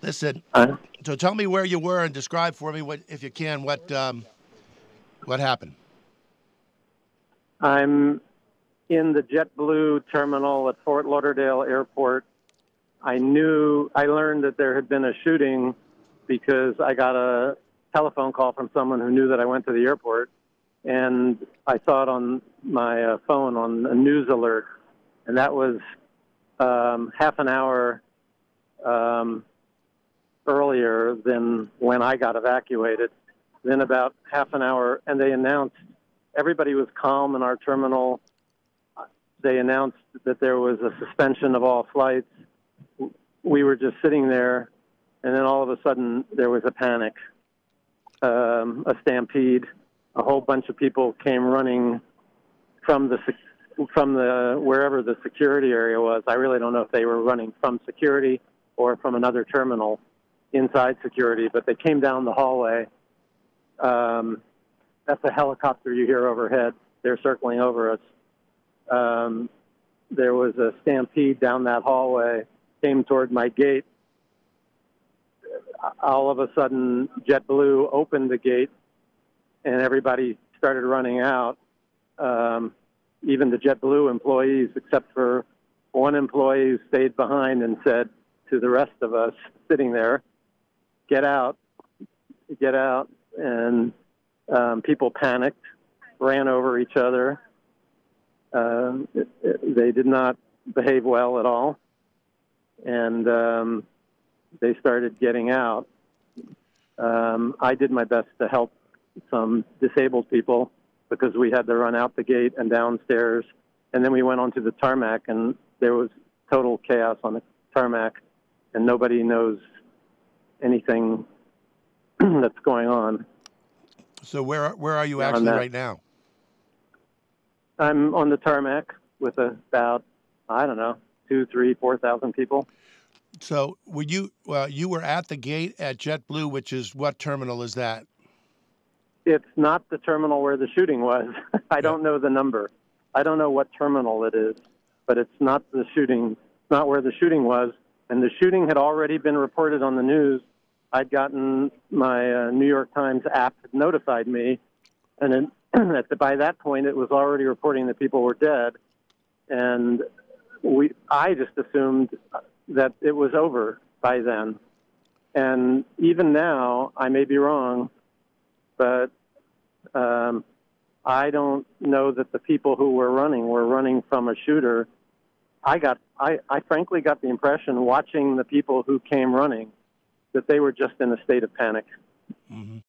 Listen, Uh, so tell me where you were and describe for me, what, if you can, what happened. I'm in the JetBlue terminal at Fort Lauderdale Airport. I learned that there had been a shooting because I got a telephone call from someone who knew that I went to the airport, and I saw it on my phone on a news alert, and that was half an hour earlier than when I got evacuated. Then about half an hour, and they announced, everybody was calm in our terminal. They announced that there was a suspension of all flights. We were just sitting there, and then all of a sudden there was a panic, a stampede. A whole bunch of people came running from the wherever the security area was. I really don't know if they were running from security or from another terminal inside security, but they came down the hallway. That's a helicopter you hear overhead. They're circling over us. There was a stampede down that hallway, came toward my gate. All of a sudden, JetBlue opened the gate, and everybody started running out. Even the JetBlue employees, except for one employee who stayed behind and said to the rest of us sitting there, get out. And people panicked, ran over each other. They did not behave well at all. And they started getting out. I did my best to help some disabled people because we had to run out the gate and downstairs. And then we went onto the tarmac, and there was total chaos on the tarmac, and nobody knows anything that's going on. So where are you actually right now? I'm on the tarmac with about, I don't know, 2,000, 3,000, 4,000 people. So you were at the gate at JetBlue, which is, what terminal is that? It's not the terminal where the shooting was. I don't know the number. I don't know what terminal it is, but it's not the shooting, not where the shooting was. And the shooting had already been reported on the news. I'd gotten my New York Times app had notified me, and by that point it was already reporting that people were dead. And I just assumed that it was over by then. And even now, I may be wrong, but I don't know that the people who were running from a shooter. I frankly got the impression, watching the people who came running, that they were just in a state of panic. Mm-hmm.